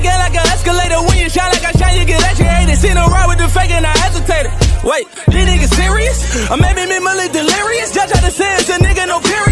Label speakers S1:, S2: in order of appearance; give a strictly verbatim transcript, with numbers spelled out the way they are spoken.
S1: get like an escalator. When you shine like I shine, you get educated. Seen her ride with the fake and I hesitated. Wait, these niggas serious? Or maybe me delirious? Judge how to say it's a nigga, no period.